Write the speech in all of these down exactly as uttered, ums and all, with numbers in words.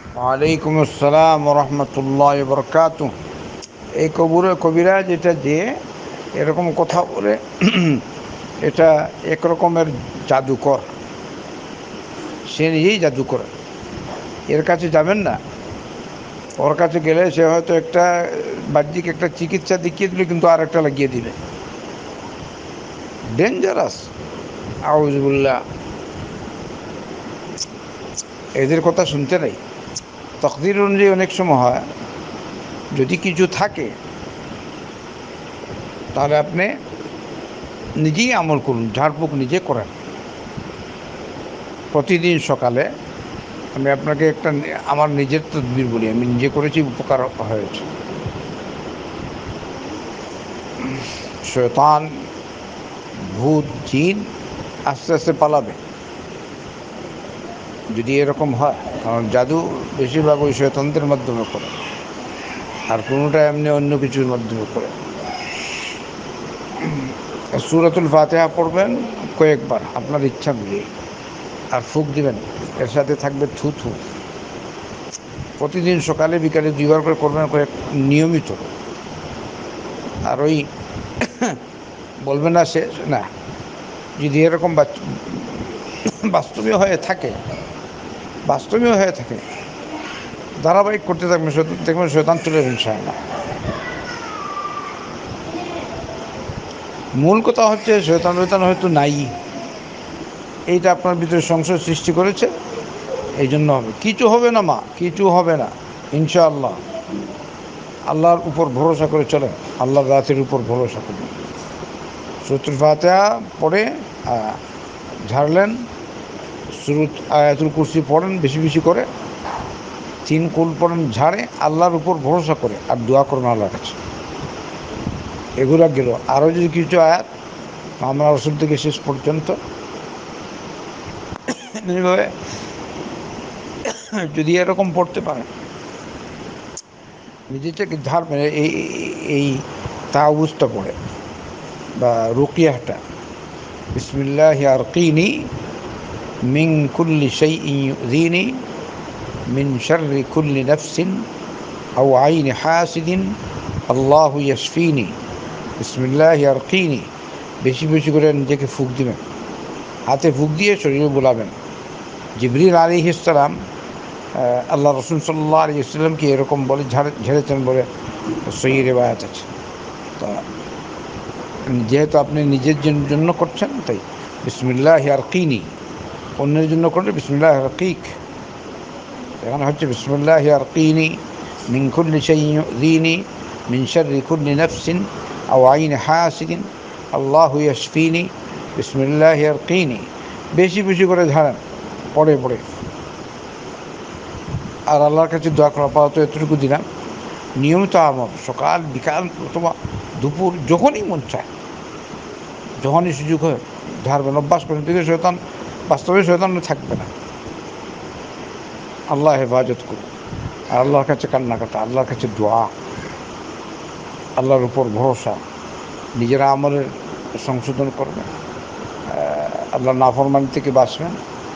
ওয়ালাইকুম আসসালাম রহমতুল্লাহ বরকাত। এই কবুরে কবিরা যেটা যে এরকম কথা বলে, এটা এক রকমের জাদুকর। সে নিজেই জাদুকর। এর কাছে যাবেন না। ওর কাছে গেলে সে হয়তো একটা বাহ্যিক একটা চিকিৎসা দেখিয়ে দিলে, কিন্তু আর একটা লাগিয়ে দিবে। ডেঞ্জারাস। আউযুবিল্লাহ। এদের কথা শুনতে নাই। তকদির অনুযায়ী অনেক সময় হয়, যদি কিছু থাকে তাহলে আপনি নিজেই আমল করুন, ঝাড়ফুঁক নিজে করেন। প্রতিদিন সকালে আমি আপনাকে একটা আমার নিজের তদবির বলি, আমি নিজে করেছি, উপকার হয়েছে। শয়তান, ভূত, জিন আস্তে আস্তে পালাবে যদি এরকম হয়। কারণ জাদু বেশিরভাগ ওই শয়তানদের মাধ্যমে করে, আর কোনোটা এমনি অন্য কিছুর মাধ্যমে করে। সূরাতুল ফাতিহা পড়বেন কয়েকবার আপনার ইচ্ছা মিলিয়ে, আর ফুঁক দিবেন। এর সাথে থাকবে থু থু। প্রতিদিন সকালে বিকালে দুইবার করে করবেন, কয়েক নিয়মিত। আর ওই বলবেন না সে না, যদি এরকম বাস্তবীয় হয়ে থাকে বাস্তবীয় হয়ে থাকে ধারাবাহিক করতে থাকবেন, দেখবেন শয়তান চলে যাবেন ইনশাআল্লাহ। মূল কথা হচ্ছে শয়তান শয়তান হয়তো নাই, এইটা আপনার ভিতরে সংশয় সৃষ্টি করেছে, এই জন্য হবে। কিছু হবে না মা, কিছু হবে না ইনশাআল্লাহ। আল্লাহর উপর ভরসা করে চলেন, আল্লাহর রাতের উপর ভরসা করুন। সূরাতুল ফাতিহা পড়ে ঝাড়লেন, সূরা আয়াতুল কুরসি পড়েন বেশি বেশি করে, তিন কুল পড়েন ঝাড়ে, আল্লাহর উপর ভরসা করে, আর দোয়া করুন আল্লাহর কাছে। এগুলা গেল। আরও যদি কিছু আয়াত আমরা রসুল থেকে শেষ পর্যন্ত এইভাবে যদি এরকম পড়তে পারেন, নিজে থেকে ঝাড় মেরে এই এই তাওয়ুজটা পড়ে বা রুকিয়াটা, বিসমিল্লাহি আরকিনি মিন কুল্লি শাইইন ইউযিনি মিন শাররি কুল্লি নাফসিন আও আইনি হাসিদিন আল্লাহু ইয়াশফিনি বিসমিল্লাহি আরকিনি। বেশি বেশি করে নিজেকে ফুঁক দিবেন, হাতে ফুঁক দিয়ে শরীরে বোলাবেন। জিবরিল আলাইহিস সালাম আল্লাহ রসুল সাল্লাল্লাহু আলাইহি ওয়াসাল্লামকে এরকম বলে ঝাড়ে ঝেড়েছেন বলে সহিহ রিওয়ায়াত আছে। তা যেহেতু আপনি নিজের জন্য করছেন, তাই বিসমিল্লাহি আরকিনি। অন্যের জন্য করলে বিসমিল্লাহি আরকিক। এখানে হচ্ছে বিসমিল্লাহি আরকিনি মিন কুল্লি শাইইন ইউযিনি মিন শাররি কুল্লি নাফসিন আও আইনি হাসিদিন আল্লাহু ইয়াশফিনি বিসমিল্লাহি আরকিনি। বেশি বেশি করে ঝাড়েন পড়ে পড়ে, আর আল্লাহর কাছে দোয়া করা। পাওয়া তো এতটুকু দিলাম, নিয়মিত আমল সকাল বিকাল অথবা দুপুর, যখনই মন চায়, যখনই সুযোগ হয় ঝাড়বেন, অভ্যাস করেন। থেকে শয়তান বাস্তবে শয়তান থাকবে না। আল্লাহ হেফাজত করুন, আর আল্লাহর কাছে কান্নাকাটা, আল্লাহর কাছে দোয়া, আল্লাহর উপর ভরসা। নিজেরা আমলের সংশোধন করবেন, আল্লাহর নাফরমানি থেকে বাঁচবেন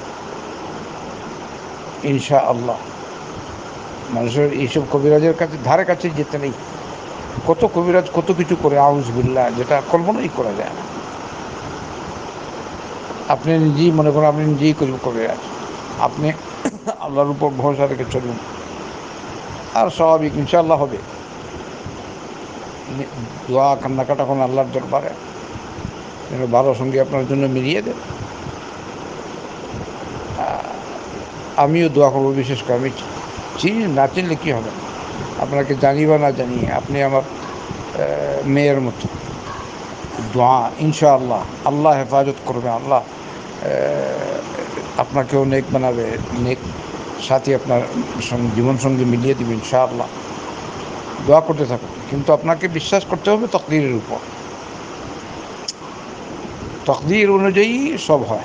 ইনশা আল্লাহ। মানুষের এইসব কবিরাজের কাছে ধারে কাছে যেতে নেই। কত কবিরাজ কত কিছু করে, আউযুবিল্লাহ, যেটা কল্পনাই করা যায় না। আপনি নিজেই মনে করেন আপনি নিজেই কবিরাজ। আপনি আল্লাহর উপর ভরসা রেখে চলুন, আর স্বাভাবিক ইনশাআল্লাহ হবে। দোয়া কান্নাকাটা করুন আল্লাহর দরবারে, যেন ভালো সঙ্গে আপনার জন্য মিলিয়ে দেন। আমিও দোয়া করবো, বিশেষ করে আমি চিনি না, চিনলে কী হবে, আপনাকে জানি বা না জানিয়ে আপনি আমার মেয়ের মতো। দোয়া ইনশাআল্লাহ, আল্লাহ হেফাজত করবে, আল্লাহ আপনাকেও নেক বানাবে, নেক সাথী আপনার জীবনসঙ্গী মিলিয়ে দেবে ইনশাআল্লাহ। দোয়া করতে থাকুন, কিন্তু আপনাকে বিশ্বাস করতে হবে তকদিরের উপর। তকদির অনুযায়ী সব হয়।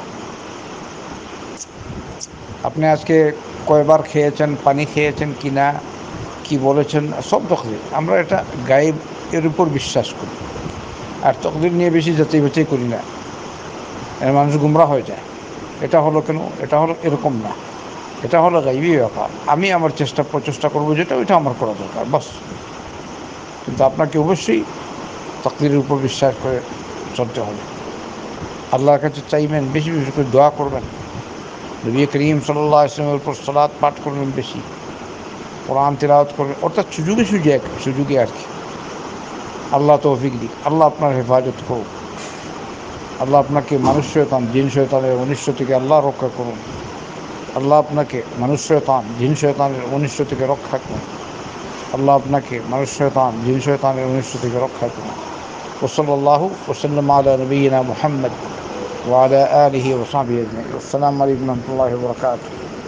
আপনি আজকে কয়বার খেয়েছেন, পানি খেয়েছেন কি না, কী বলেছেন, সব তকদির। আমরা এটা গায়েব এর উপর বিশ্বাস করি, আর তকদির নিয়ে বেশি যাচাই বাছাই করি না। মানুষ গুমরা হয়ে যায়, এটা হলো কেন, এটা হলো এরকম না। এটা হলো গাইবী ব্যাপার। আমি আমার চেষ্টা প্রচেষ্টা করবো যেটা, ওইটা আমার করা দরকার, বাস। কিন্তু আপনাকে অবশ্যই তাকদীরের উপর বিশ্বাস করে চলতে হবে। আল্লাহর কাছে চাইবেন, বেশি বেশি করে দোয়া করবেন, নবী করিম সাল্লাল্লাহু আলাইহি ওয়াসাল্লামের উপর সালাত পাঠ করবেন বেশি, কোরআন তিলাওয়াত করবেন, অর্থাৎ সুযোগে সুযোগ সুযোগে আর কি। আল্লাহ তৌফিক দিক, আল্লাহ আপনার হেফাজত করুন, আল্লাহ আপনাকে মানুষ শয়তান জিন শয়তানের অনিষ্ট থেকে আল্লাহ রক্ষা করুন, আল্লাহ আপনাকে মানুষ শয়তান জিন শয়তানের অনিষ্ট থেকে রক্ষা করুন, আল্লাহ আপনাকে মানুষ শয়তান জিন শয়তানের অনিষ্ট থেকে রক্ষা করুন। ওসল্লাল্লাহু ওয়াসাল্লাম আলা নবিয়িনা মুহাম্মদ ওয়া আলা আলিহি ওয়া সাহবিহি আজমাইন। আসসালামু আলাইকুম ওয়া রাহমাতুল্লাহি ওয়া বারাকাতুহু।